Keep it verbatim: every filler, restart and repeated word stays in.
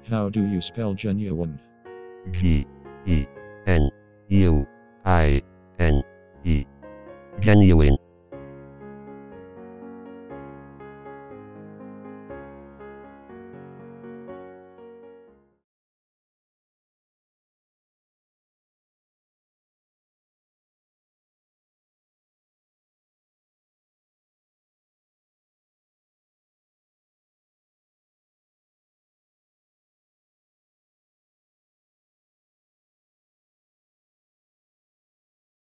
How do you spell genuine? G E N U I N E. Genuine.